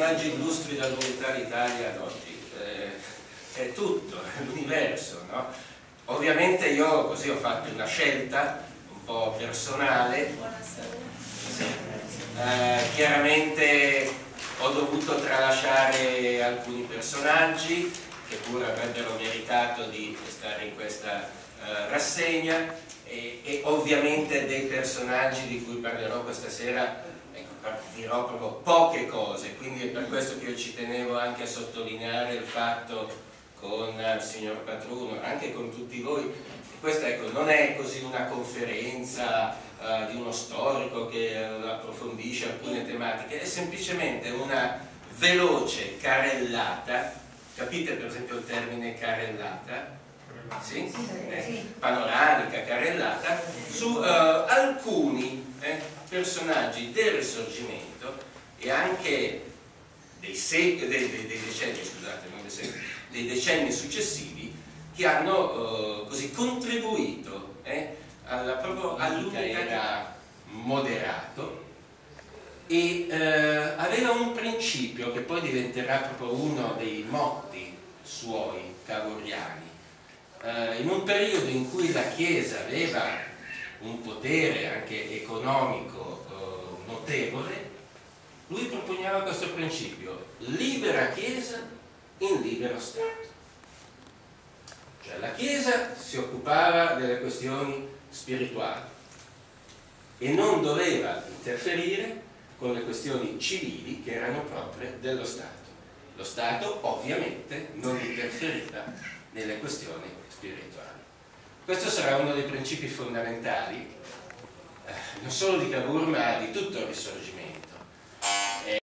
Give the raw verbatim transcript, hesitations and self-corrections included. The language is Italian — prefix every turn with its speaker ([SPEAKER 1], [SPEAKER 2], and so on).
[SPEAKER 1] personaggi illustri dall'Unità d'Italia ad oggi, eh, è tutto, è l'universo, no? Ovviamente io così ho fatto una scelta un po' personale, eh, chiaramente ho dovuto tralasciare alcuni personaggi che pure avrebbero meritato di stare in questa eh, rassegna e, e ovviamente dei personaggi di cui parlerò questa sera, ecco, dirò proprio poche cose, quindi è per questo che io ci tenevo anche a sottolineare il fatto con il signor Patruno, anche con tutti voi. Questa, ecco, non è così una conferenza uh, di uno storico che uh, approfondisce alcune tematiche, è semplicemente una veloce carrellata, capite per esempio il termine carrellata? Sì? Eh, panoramica, carrellata, su uh, alcuni eh, personaggi del Risorgimento e anche dei, dei, dei, dei decenni, scusate, non dei secoli, dei decenni successivi, che hanno uh, così contribuito eh, alla, proprio all'unità era moderato e uh, aveva un principio che poi diventerà proprio uno dei motti suoi cavourriani. Uh, in un periodo in cui la Chiesa aveva un potere anche economico uh, notevole, lui proponeva questo principio: libera Chiesa in libero Stato. Cioè la Chiesa si occupava delle questioni spirituali e non doveva interferire con le questioni civili che erano proprie dello Stato. Lo Stato ovviamente non interferiva nelle questioni spirituali. Questo sarà uno dei principi fondamentali eh, non solo di Cavour ma di tutto il Risorgimento.